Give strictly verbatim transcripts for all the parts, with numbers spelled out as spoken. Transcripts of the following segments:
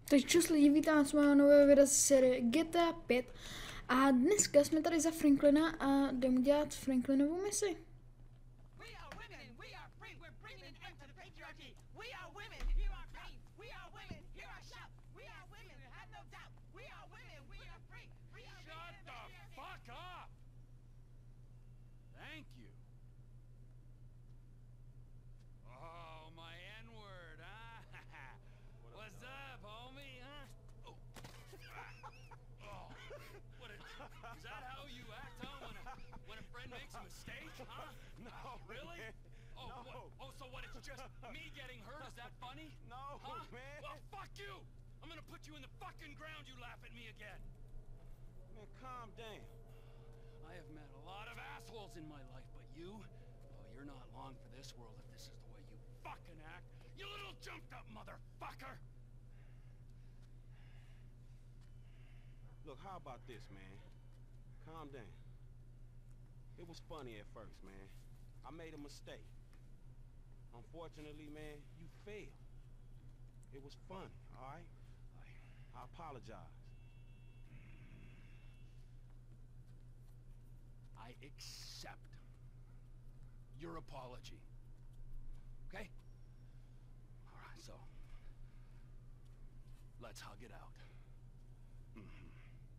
Takže čus lidi, vítám z mého nového videa z série G T A pět a dneska jsme tady za Franklina a jdeme dělat Franklinovu misi. Me getting hurt, is that funny? No, huh? man. Well, fuck you! I'm gonna put you in the fucking ground, you laugh at me again. Man, calm down. I have met a lot of assholes in my life, but you, oh, you're not long for this world if this is the way you fucking act. You little jumped up motherfucker! Look, how about this, man? Calm down. It was funny at first, man. I made a mistake. Unfortunately, man, you failed. It was funny, all right? I apologize. I accept your apology. Okay? All right, so let's hug it out. Mm-hmm.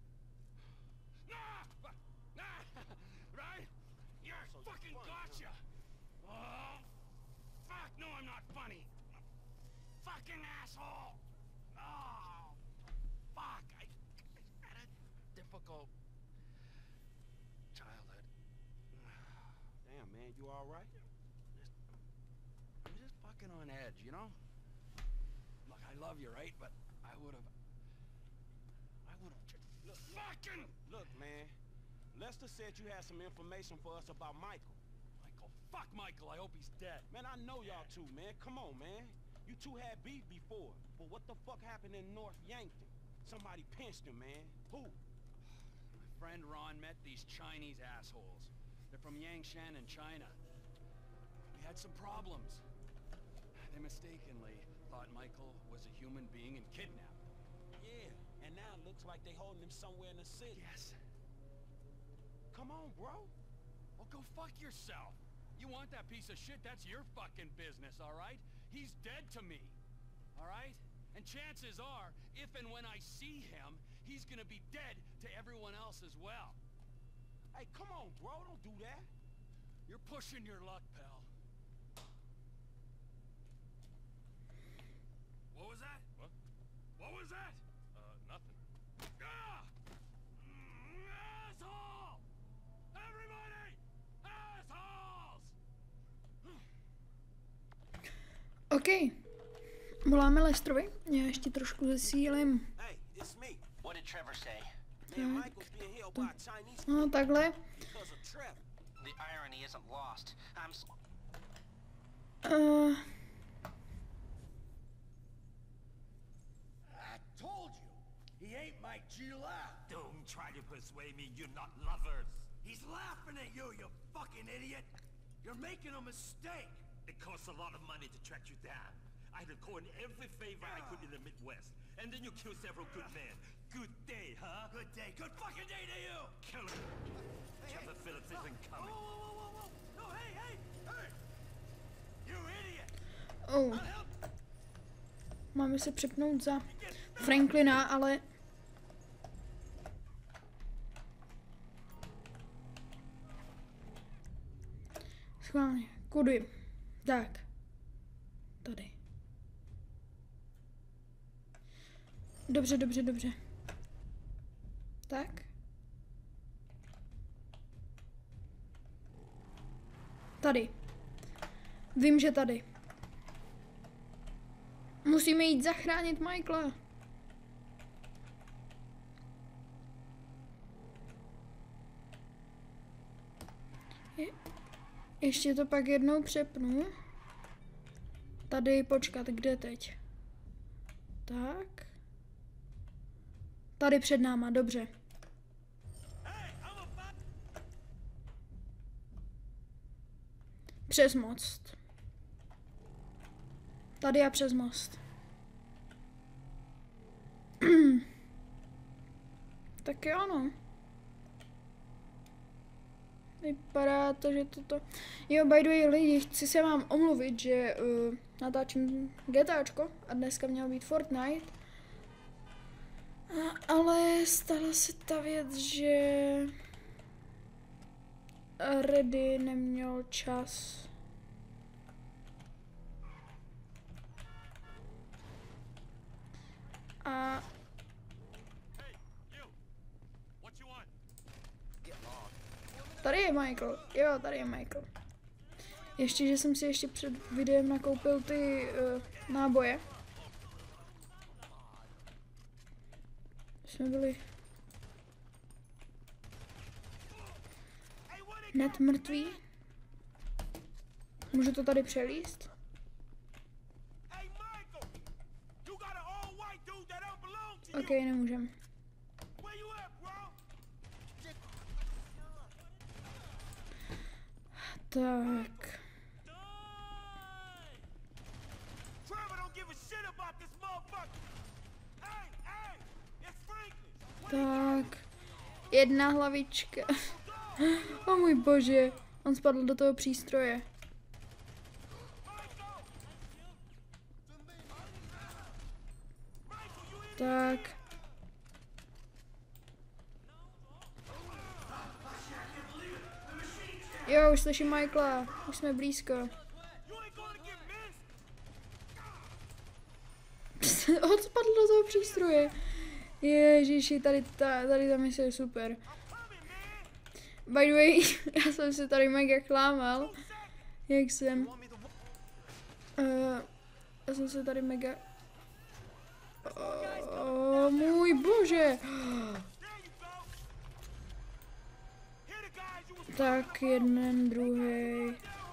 Nah! Nah! Right? You're So fucking funny, gotcha! huh? Oh! Fuck, no, I'm not funny. Fucking asshole. Oh, fuck. I, I had a difficult childhood. Damn, man, you all right? Just, I'm just fucking on edge, you know? Look, I love you, right? But I would have... I would have just... Look, fucking... Look, man. Lester said you had some information for us about Michael. Fuck Michael, I hope he's dead. Man, I know y'all two, man. Come on, man. You two had beef before. But what the fuck happened in North Yankton? Somebody pinched him, man. Who? My friend Ron met these Chinese assholes. They're from Yangshan in China. We had some problems. They mistakenly thought Michael was a human being and kidnapped him. Yeah, and now it looks like they holding him somewhere in the city. Yes. Come on, bro. Well, go fuck yourself. You want that piece of shit, that's your fucking business, all right? He's dead to me, all right? And chances are, if and when I see him, he's gonna be dead to everyone else as well. Hey, come on, bro, don't do that. You're pushing your luck, pal. What was that? What? What was that? Uh, nothing. Ah! Mm, asshole! Everybody! Assholes! OK. Voláme Lesterovi. Já ještě trošku zesílím. Hey, it's me. What did Trevor say? Man, Michael's being held by Chinese No, takhle. because of Trevor. The irony isn't lost. I'm s Uh, I told you, he ain't Mike Gila. Don't try to persuade me you're not lovers. He's laughing at you, you fucking idiot. You're making a mistake. It costs a lot of money to track you down. I had caught every favor I could in the Midwest, and then you kill several good men. Good day, huh? Good day. Good fucking day to you. Kill him. Hey, Trevor hey. Phillips isn't Whoa, coming. whoa, whoa, whoa, whoa. No, hey, hey, hey. You idiot. oh. I'll help. Máme se přepnout za Franklina, ale... Schválně. Kudy? Tak. Tady. Dobře, dobře, dobře. Tak. Tady. Vím, že tady. Musíme jít zachránit Michaela. Je, ještě to pak jednou přepnu. Tady počkat, kde teď? Tak. Tady před náma, dobře. Přes most. Tady a přes most. Tak jo, no. Vypadá to, že toto... Jo, by the way, lidi, chci se vám omluvit, že uh, natáčím GTAčko a dneska měl být Fortnite. A, ale stala se ta věc, že... Reddy neměl čas. A... Tady je Michael, jo, tady je Michael. Ještě, že jsem si ještě před videem nakoupil ty uh, náboje. Jsme byli hned mrtví. Můžu to tady přelíst? Ok, nemůžem. Tak. Tak. Jedna hlavička. O můj bože. On spadl do toho přístroje. Tak. Jo, už slyším Michaela. Už jsme blízko. On spadl do toho přístroje. Ježiši, tady ta, tady ta mise je super. By the way, já jsem se tady mega chlámal. Jak jsem... Uh, já jsem se tady mega... Oh, můj bože. Tak jeden, druhý.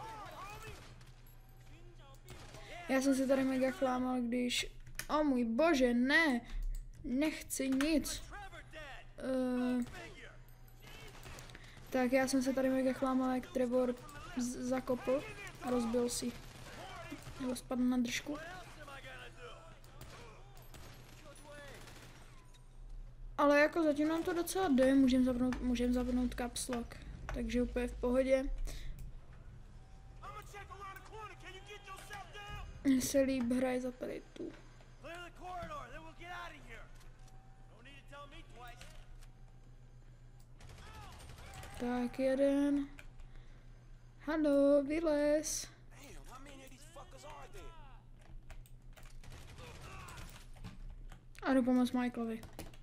Já jsem se tady mega chlámal, když... O můj bože, ne. Nechci nic. Uh, tak já jsem se tady mega chlámal, jak Trevor zakopl a rozbil si. Nebo spadl na držku. Ale jako zatím nám to docela jde, můžeme zapnout, můžem zapnout caps lock. Takže úplně v pohodě. Mně se líb hraje za tady tu. Tak jeden. Haló, vylez. A jdu pomoct Michaelovi.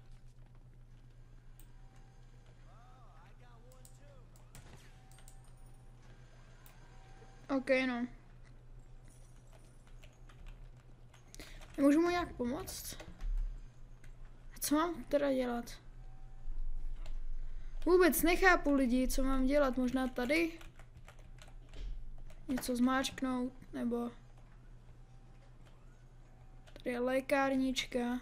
OK, no. Nemůžu mu nějak pomoct? A co mám teda dělat? Vůbec nechápu lidi, co mám dělat. Možná tady? Něco zmáčknout, nebo... Tady je lékárnička.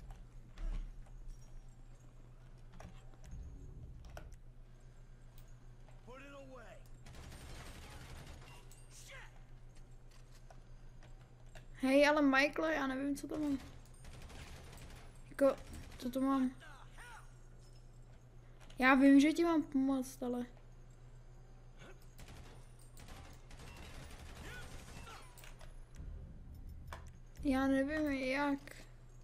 Hej, ale Michael, já nevím, co to mám. Jako, co to mám? Já vím, že ti mám pomoct, ale... Já nevím, jak.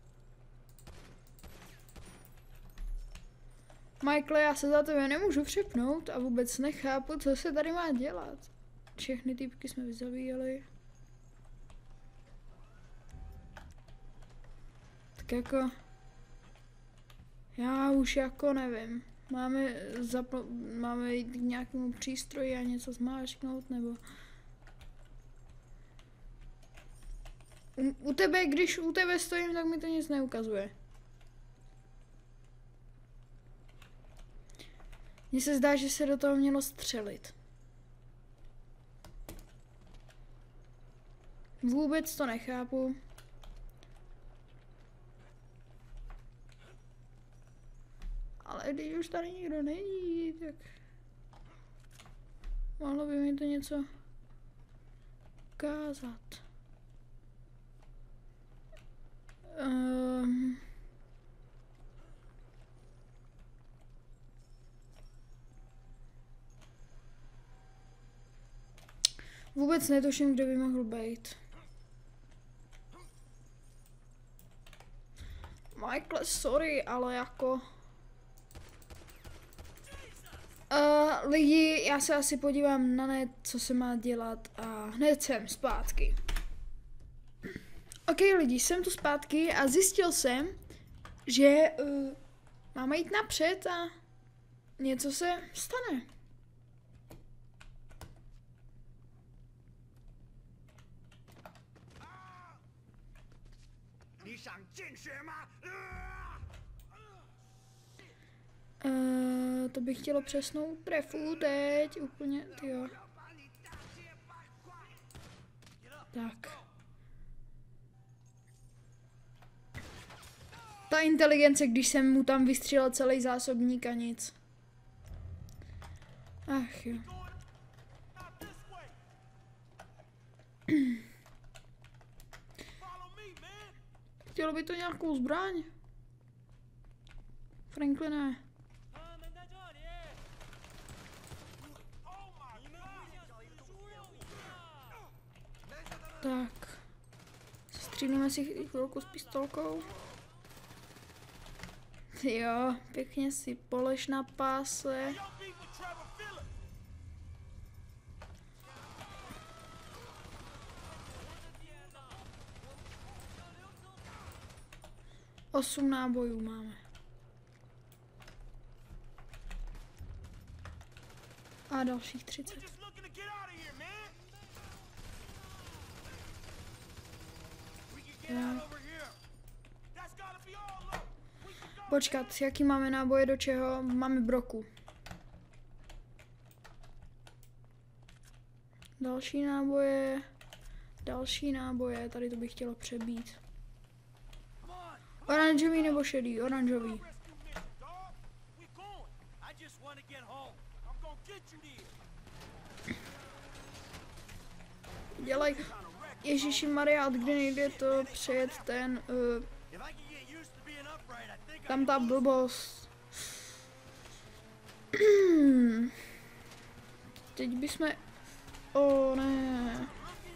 Michael, já se za tebe nemůžu přepnout a vůbec nechápu, co se tady má dělat. Všechny týpky jsme vyzabíjeli. Tak jako... Já už jako nevím. Máme, zapl- máme jít k nějakému přístroji a něco zmáčknout, nebo... U, u tebe, když u tebe stojím, tak mi to nic neukazuje. Mně se zdá, že se do toho mělo střelit. Vůbec to nechápu. Ale když už tady nikdo není, tak... Mohlo by mi to něco ukázat. Um, Vůbec netuším, kde by mohl být. Michael, sorry, ale jako... Uh, lidi, já se asi podívám na net, co se má dělat a hned jsem zpátky. Ok lidi, jsem tu zpátky a zjistil jsem, že uh, máme jít napřed a něco se stane. Uh, to bych chtělo přesnou prefu teď, úplně, tyjo. Tak. Ta inteligence, když jsem mu tam vystřelil celý zásobník a nic. Ach jo. Chtělo by to nějakou zbraň? Frankline. Tak. Střílíme si chvilku s pistolkou. Jo, pěkně si poleš na páse. Osm nábojů máme. A dalších třicet. Tak. Počkat, jaký máme náboje do čeho? Máme broku. Další náboje. Další náboje, tady to bych chtělo přebít. Oranžový nebo šedý? Oranžový. Dělej. Ježíši Maria, od kdy nejde to přejet ten... Uh, tam ta blbost. Teď bychom... O ne.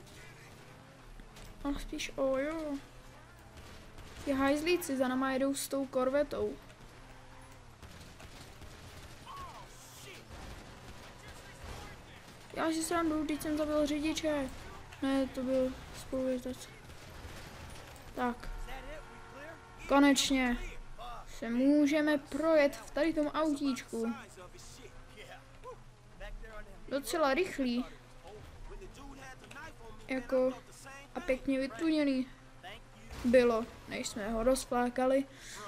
A spíš o jo. Ty hajzlíci za náma jedou s tou korvetou. Já si srandu, teď jsem zabil řidiče. Ne, to byl spolujezdec. Tak. Konečně se můžeme projet v tady tom autíčku. Docela rychlý. Jako a pěkně vytuněný bylo, než jsme ho rozflákali.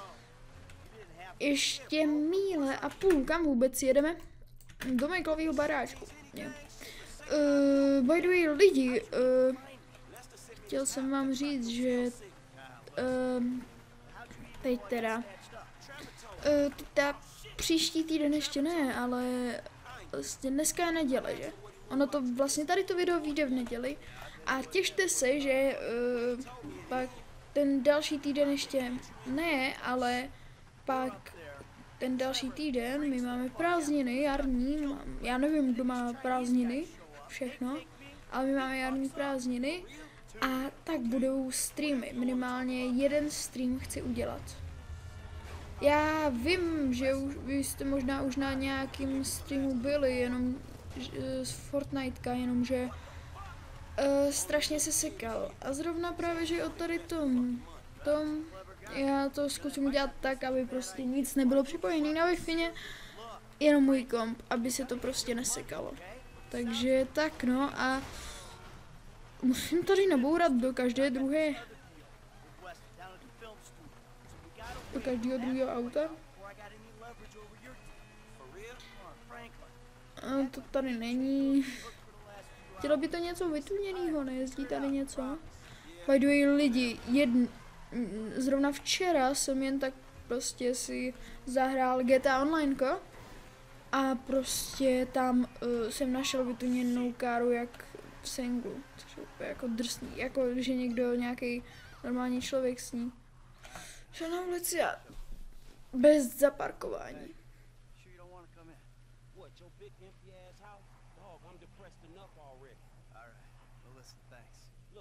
Ještě míle a půl, kam vůbec jedeme? Do Michaelovýho baráčku. Uh, by the way, lidi, uh, chtěl jsem vám říct, že uh, teď teda, uh, ta příští týden ještě ne, ale vlastně dneska je neděle, že? Ono to vlastně tady to video vyjde v neděli a těšte se, že uh, pak ten další týden ještě ne, ale pak ten další týden my máme prázdniny jarní, já nevím, kdo má prázdniny, všechno, ale my máme jarní prázdniny a tak budou streamy, minimálně jeden stream chci udělat. Já vím, že už, vy jste možná už na nějakým streamu byli, jenom z Fortniteka, jenomže uh, strašně se sekal. A zrovna právě, že o tady tom, tom, já to zkusím udělat tak, aby prostě nic nebylo připojené na Wi-Fi, jenom můj komp, aby se to prostě nesekalo. Takže tak no a musím tady nabourat do každé druhé, do každého druhého auta. A to tady není. Chtělo by to něco vytuněného, nejezdí tady něco? By the way, lidi, jedn, zrovna včera jsem jen tak prostě si zahrál G T A Onlineko a prostě tam uh, jsem našel vytuněnou káru jak v singlu, což je úplně jako drsný, jako že někdo, nějaký normální člověk s ní šel na ulici a bez zaparkování. What, your big empty ass house? Dog, I'm depressed enough already. All right.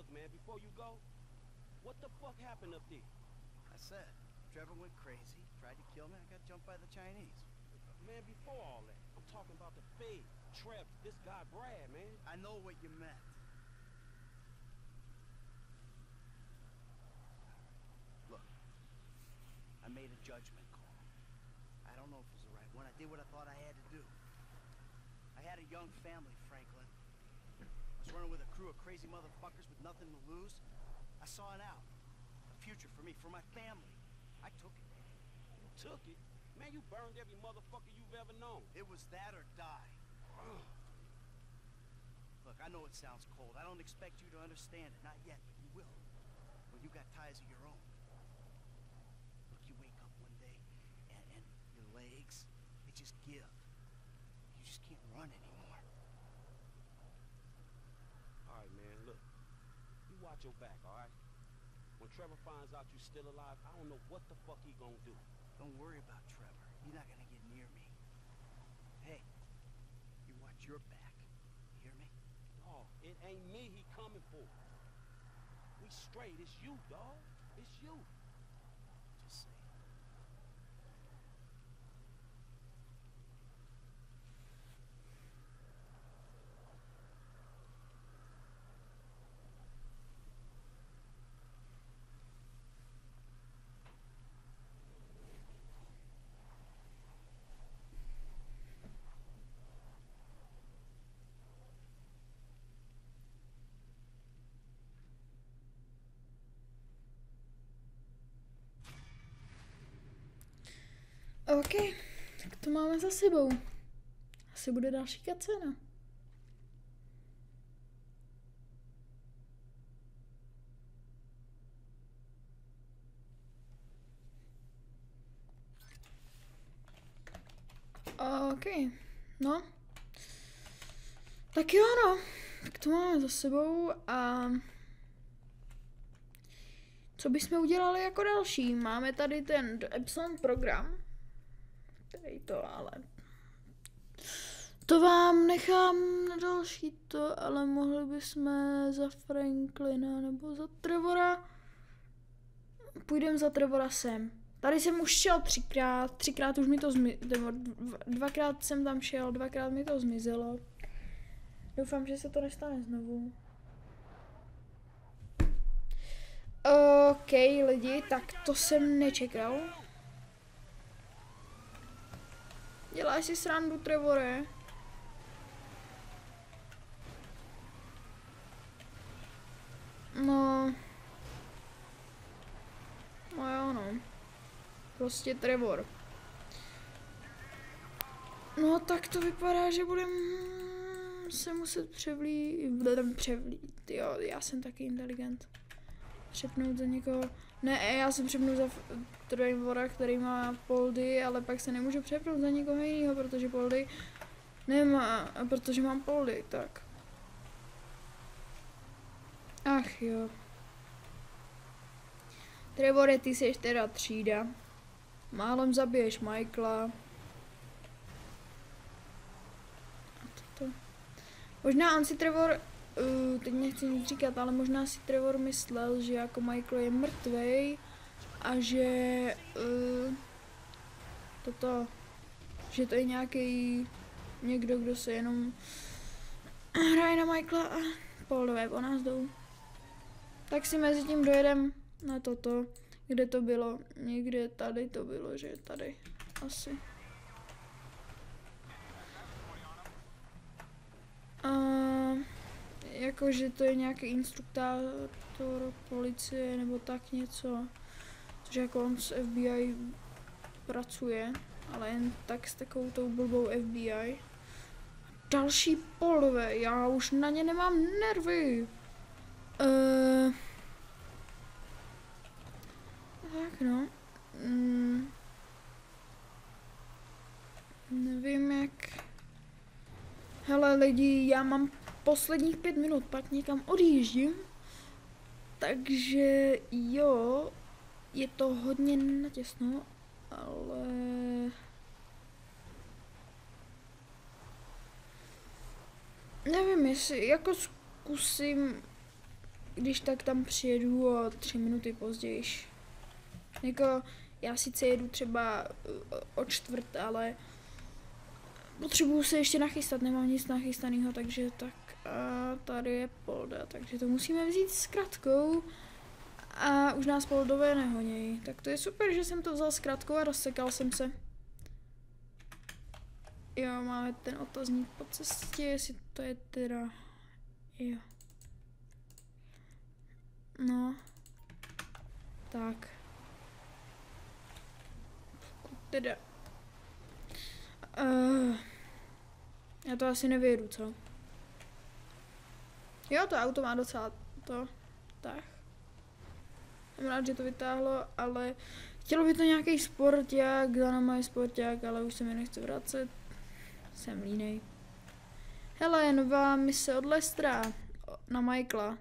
look, man, before you go, what the fuck happened up there? I said, Trevor went crazy, tried to kill me, I got jumped by the Chinese. Man, before all that, I'm talking about the Fed, Trev, this guy Brad, man. I know what you meant. Look, I made a judgment call. I don't know if it was the right one. I did what I thought I had to do. I had a young family, Franklin. I was running with a crew of crazy motherfuckers with nothing to lose. I saw it out. A future for me, for my family. I took it. You took it? Man, you burned every motherfucker you've ever known. It was that or die. Look, I know it sounds cold. I don't expect you to understand it. Not yet, but you will. When you got ties of your own. Look, you wake up one day, and, and your legs, they just give. You just can't run anymore. All right, man, look. You watch your back, all right? When Trevor finds out you're still alive, I don't know what the fuck he gonna do. Don't worry about Trevor. He's not gonna get near me. Hey, you watch your back. You hear me? Dawg, it ain't me he coming for. We straight. It's you, dawg. It's you. Just say it. OK, tak to máme za sebou. Asi bude další cutscéna. OK, no. Tak jo, no. Tak to máme za sebou a... Co bychom udělali jako další? Máme tady ten Epson program. Který to ale... To vám nechám na další to, ale mohli bychom za Franklina nebo za Trevora. Půjdeme za Trevora sem. Tady jsem už šel třikrát, třikrát už mi to zmizelo, dvakrát jsem tam šel, dvakrát mi to zmizelo. Doufám, že se to nestane znovu. OK, lidi, tak to jsem nečekal. Děláš si srandu, Trevore? No. No jo, no. Prostě Trevor. No tak to vypadá, že budem se muset převlít, budem převlít, jo, já jsem taky inteligent. Přepnout za někoho, ne, já jsem přepnout za Trevora, který má Poldy, ale pak se nemůžu přepnout za někoho jiného, protože Poldy nemá, protože mám Poldy, tak. Ach jo. Trevore, ty jsi teda třída. Málem zabiješ Michaela. A toto. Možná on si Trevor, uh, teď nechci nic říkat, ale možná si Trevor myslel, že jako Michael je mrtvej a že uh, toto, že to je nějaký někdo, kdo se jenom hraje na Michaela a Poldové po nás jdou. Tak si mezi tím dojedem na toto, kde to bylo, někde tady to bylo, že tady, asi. A jakože to je nějaký instruktátor policie nebo tak něco, což jako on s F B I pracuje, ale jen tak s takovou tou blbou F B I. Další Poldové, já už na ně nemám nervy. Uh, tak no. Mm, nevím jak. Hele lidi, já mám posledních pět minut, pak někam odjíždím. Takže jo, je to hodně natěsno, ale... Nevím, jestli jako zkusím když tak tam přijedu o tři minuty později. Jako, já sice jedu třeba o čtvrt, ale potřebuju se ještě nachystat, nemám nic nachystaného, takže tak a tady je Polda, takže to musíme vzít s kratkou a už nás Poldové nehonějí. Tak to je super, že jsem to vzal s kratkou a rozsekal jsem se. Jo, máme ten otazník po cestě, jestli to je teda... Jo. No. Tak. Teda. Uh, já to asi nevědu, co? Jo, to auto má docela to. Tak. Jsem rád, že to vytáhlo, ale chtělo by to nějaký sporták, Zana má sporták, ale už se mi nechce vracet. Jsem línej. Hele, nová mise od Lestera na Michaela.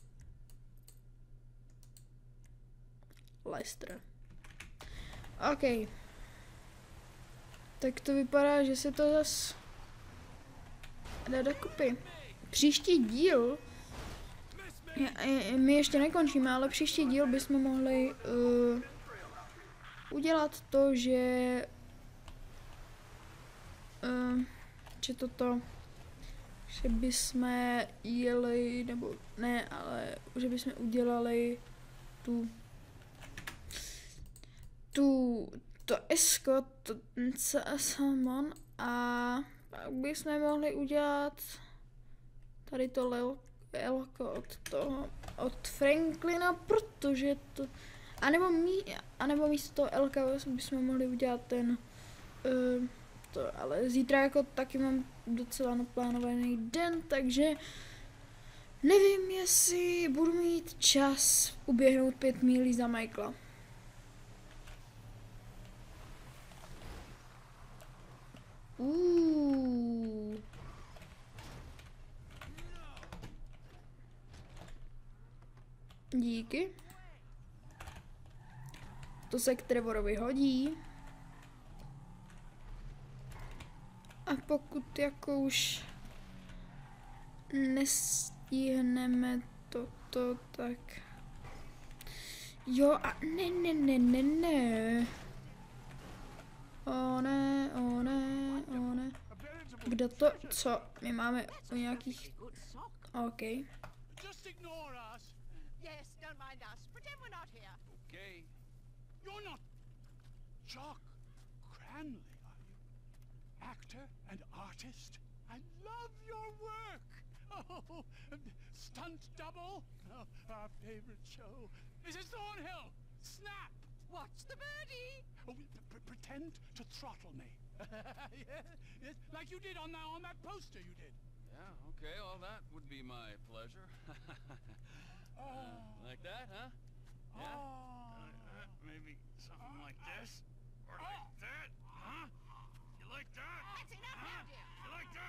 Lester. OK. Tak to vypadá, že se to zas dá dokupy. Příští díl, my ještě nekončíme, ale příští díl bychom mohli uh, udělat to, že uh, že toto, že bychom jeli, nebo ne, ale že bychom udělali tu tu to Escort, to Salmon a pak bychom mohli udělat tady to lel, elko od toho, od Franklina, protože to, anebo, mí, anebo místo toho elka bychom mohli udělat ten, uh, to, ale zítra jako taky mám docela naplánovaný den, takže nevím, jestli budu mít čas uběhnout pět mílí za Michaela. Uh. Díky. To se k Trevorovi hodí. A pokud jako už nestihneme toto, tak... Jo a ne, ne, ne, ne, ne. O ne, o ne, o ne. Kdo to, co? My máme o nějakých... OK. Just ignore us. Yes, don't mind us. Pretend we're not here. Okay. You're not Jock Cranley, are you? Actor and artist? I love your work. Oh, stunt double. Oh, our favorite show. This is Thornhill. Snap. Watch the birdie. Oh, p- pretend to throttle me. yes, yes, like you did on that on that poster you did. Yeah, okay, well that would be my pleasure. uh, like that, huh? Yeah? Oh. Like that, maybe something like this. Or like that, huh? You like that? That's enough Huh? now, dear. You like that?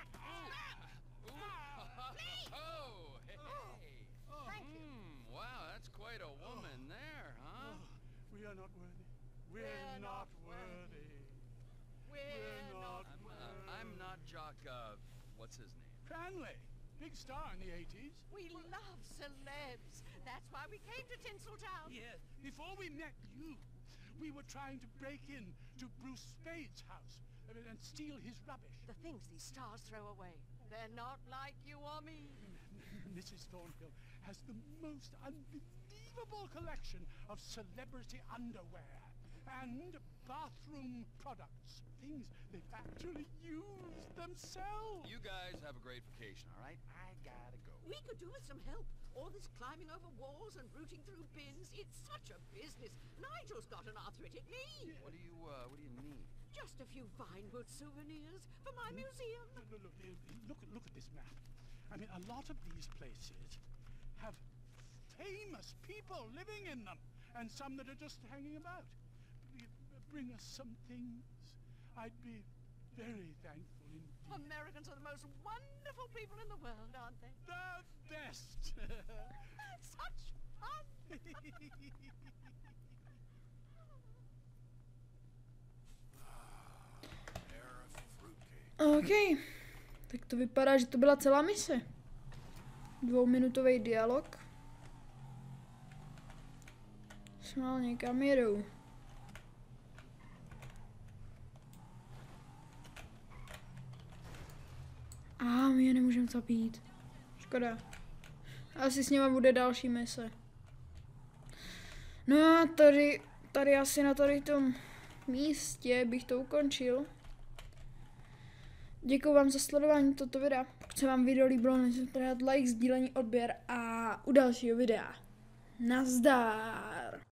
Oh! Ooh. please. Oh, hey, hey. Thank you. Hmm, wow, that's quite a woman there, huh? We are not worthy. We're, We're not not worthy. We're not. I'm, uh, I'm not Jock, uh, what's his name? Cranley, big star in the eighties. We love celebs. That's why we came to Tinseltown. Yes. Before we met you, we were trying to break in to Bruce Spade's house uh, and steal his rubbish. The things these stars throw away. They're not like you or me. Missus Thornhill has the most unbelievable collection of celebrity underwear and bathroom products. Things they've actually used themselves. You guys have a great vacation, all right? I gotta go. We could do with some help. All this climbing over walls and rooting through bins. It's such a business. Nigel's got an arthritic knee. What do you, uh, what do you need? Just a few Vinewood souvenirs for my museum. Look, look, look, look, look at this map. I mean, a lot of these places have famous people living in them, and some that are just hanging about. Bring us some things. I'd be very thankful indeed. Americans are the most wonderful people in the world, aren't they? The best. Such fun. OK. Tak to vypadá, že to byla celá mise. Dvouminutový dialog. schválně, kam jedou? A my je nemůžeme zabít. Škoda. Asi s nima bude další mise. No a tady, tady asi na tady tom místě bych to ukončil. Děkuji vám za sledování tohoto videa. Pokud se vám video líbilo, nezapomínejte dát like, sdílení, odběr a u dalšího videa. Nazdar!